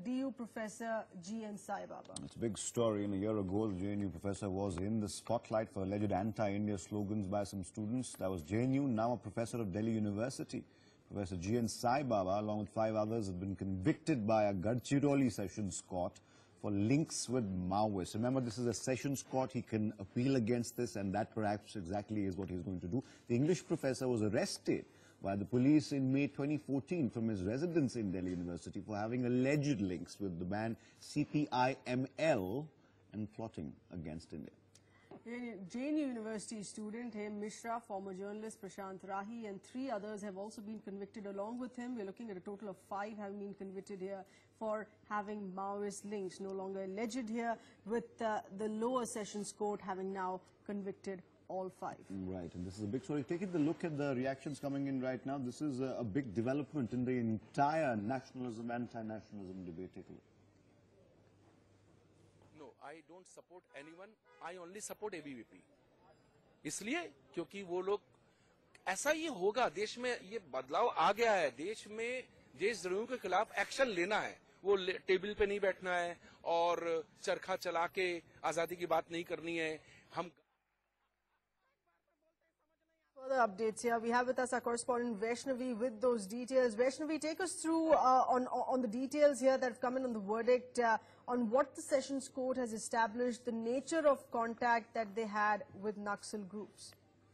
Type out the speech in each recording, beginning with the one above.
DU professor GN Saibaba. It's a big story. A year ago, the JNU professor was in the spotlight for alleged anti-India slogans by some students. That was JNU, now a professor of Delhi University. Professor GN Saibaba, along with 5 others, have been convicted by a Gadchiroli Sessions Court for links with maoists. Remember, this is a Sessions Court. He can appeal against this, and that perhaps exactly is what he's going to do. The English professor was arrested by the police in May 2014 from his residence in Delhi University for having alleged links with the band CPIML and plotting against India. GN University student Hem Mishra, former journalist Prashant Rahi and 3 others have also been convicted along with him. We're looking at a total of 5 having been convicted here for having Maoist links. No longer alleged here, with the lower sessions court having now convicted all 5. Right, and this is a big story. Taking the look at the reactions coming in right now, this is a big development in the entire nationalism, anti-nationalism debate. Take a look. No, I don't support anyone. I only support ABVP. इसलिए क्योंकि वो लोग ऐसा ही होगा. देश में ये बदलाव आ गया है. देश में देशद्रोहियों के खिलाफ एक्शन लेना है. वो टेबल पे नहीं बैठना है और चरखा चला के आजादी की बात नहीं करनी है. हम Further updates here. We have with us our correspondent Vaishnavi with those details. Vaishnavi, take us through on the details here that have come in on the verdict, on what the Sessions Court has established, the nature of contact that they had with Naxal groups.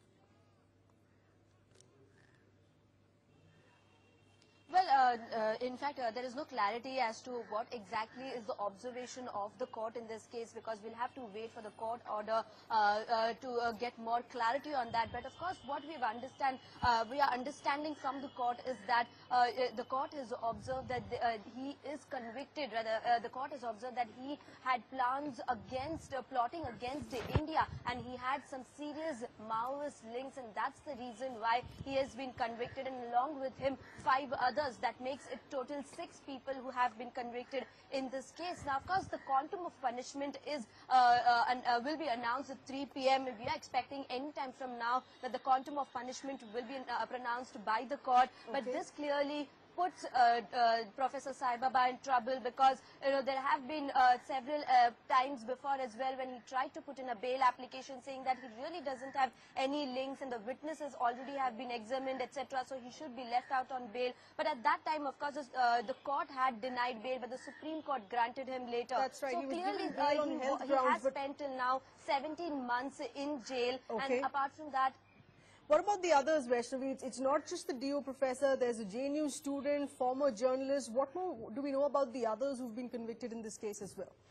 Well, in fact, there is no clarity as to what exactly is the observation of the court in this case, because we'll have to wait for the court order to get more clarity on that. But of course, what we are understanding from the court is that the court has observed that he is convicted. Rather, the court has observed that he had plans against, plotting against India, and he had some serious Maoist links, and that's the reason why he has been convicted. And along with him, 5 others. That makes it total 6 people who have been convicted in this case. Now, of course, the quantum of punishment is will be announced at 3 p.m. We are expecting any time from now that the quantum of punishment will be pronounced by the court. Okay. But this clearly puts Professor Saibaba in trouble, because there have been several times before as well when he tried to put in a bail application saying that he really doesn't have any links and the witnesses already have been examined, etc. So he should be left out on bail. But at that time, of course, the court had denied bail, but the Supreme Court granted him later. That's right. So clearly he has spent till now 17 months in jail. Okay. And apart from that, what about the others, Vaishnavi? It's not just the DU professor. There's a JNU student, former journalist. What more do we know about the others who've been convicted in this case as well?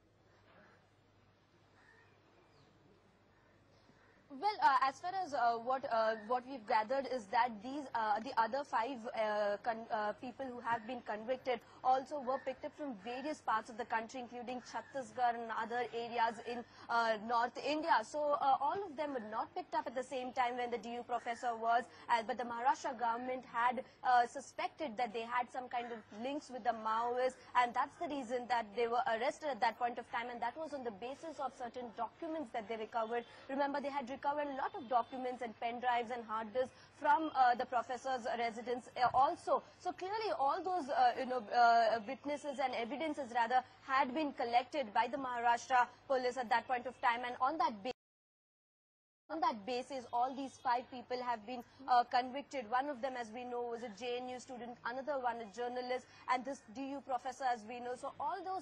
Well, as far as what we've gathered is that these the other 5 people who have been convicted also were picked up from various parts of the country, including Chhattisgarh and other areas in North India. So all of them were not picked up at the same time when the DU professor was, but the Maharashtra government had suspected that they had some kind of links with the Maoists, and that's the reason that they were arrested at that point of time, and that was on the basis of certain documents that they recovered. Remember, they had recovered a lot of documents and pen drives and hard disks from the professor's residence also. So clearly all those witnesses and evidences rather had been collected by the Maharashtra police at that point of time, and on that basis, all these 5 people have been convicted. One of them, as we know, was a JNU student, another one a journalist, and this DU professor, as we know. So all those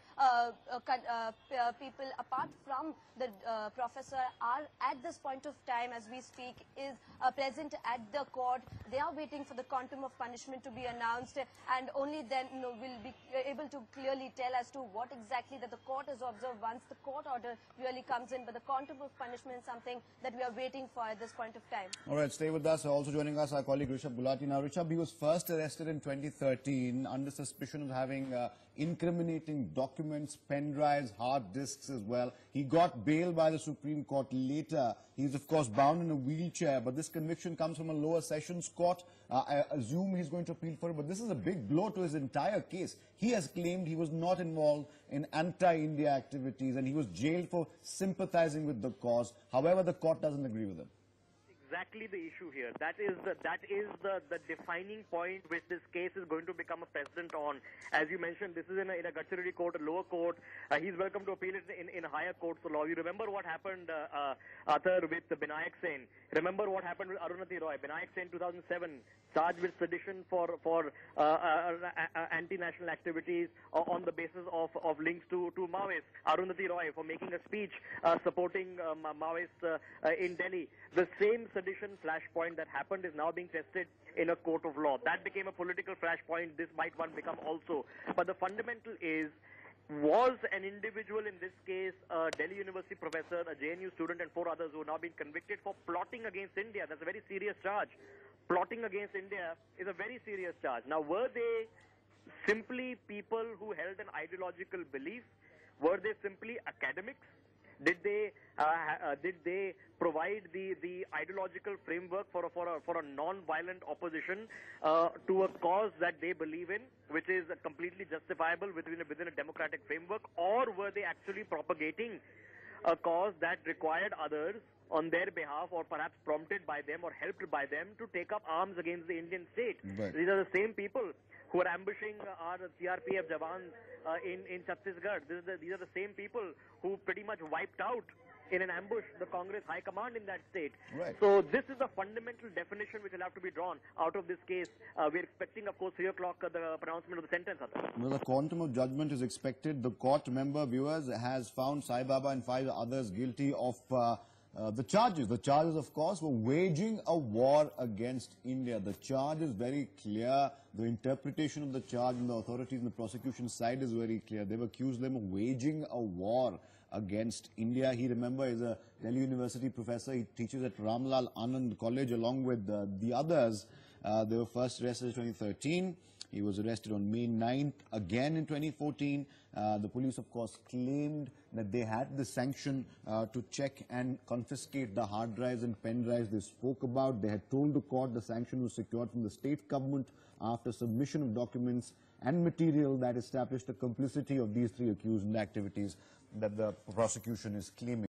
5 people, apart from the professor, are at this point of time, as we speak, is present at the court. They are waiting for the quantum of punishment to be announced, and only then we'll be able to clearly tell as to what exactly that the court has observed once the court order really comes in. But the quantum of punishment is something that we are waiting for at this point of time. All right, stay with us. Also joining us, our colleague Rishabh Gulati. Now, Rishabh, he was first arrested in 2013 under suspicion of having incriminating documents, pen drives, hard disks as well. He got bail by the Supreme Court later. He's, of course, bound in a wheelchair, but this conviction comes from a lower sessions court. I assume he's going to appeal for it, but this is a big blow to his entire case. He has claimed he was not involved in anti-India activities and he was jailed for sympathizing with the cause. However, the court doesn't agree with him. exactly the issue here. That is the defining point which this case is going to become a precedent on. As you mentioned, this is in a Gadchiroli court, a lower court. He's welcome to appeal it in higher courts of law. You remember what happened, Arthur, with Binayak Sen. Remember what happened with Arundhati Roy. Binayak Sen, 2007, charged with sedition for anti-national activities on the basis of links to Maoists. Arundhati Roy for making a speech supporting Maoists in Delhi. The same sedition flashpoint that happened is now being tested in a court of law. That became a political flashpoint. This might one become also. But the fundamental is, was an individual in this case, a Delhi University professor, a JNU student, and 4 others who have now been convicted for plotting against India. That's a very serious charge. Plotting against India is a very serious charge. Now, were they simply people who held an ideological belief? Were they simply academics? Did they provide the ideological framework for a non-violent opposition to a cause that they believe in, which is completely justifiable within a democratic framework, or were they actually propagating a cause that required others on their behalf, or perhaps prompted by them or helped by them, to take up arms against the Indian state? Right. These are the same people who are ambushing our CRPF jawans in Chhattisgarh. These are the same people who pretty much wiped out in an ambush the Congress high command in that state. Right. So this is the fundamental definition which will have to be drawn out of this case. We're expecting, of course, 3 o'clock the pronouncement of the sentence. Well, the quantum of judgment is expected. The court, remember, viewers, has found Saibaba and 5 others guilty of the charges. The charges, of course, were waging a war against India. The charge is very clear. The interpretation of the charge in the authorities and the prosecution side is very clear. They've accused them of waging a war against India. He, remember, is a Delhi University professor. He teaches at Ramlal Anand College along with the others. They were first arrested in 2013. He was arrested on May 9th, again in 2014. The police, of course, claimed that they had the sanction to check and confiscate the hard drives and pen drives they spoke about. They had told the court the sanction was secured from the state government after submission of documents and material that established the complicity of these 3 accused in the activities that the prosecution is claiming.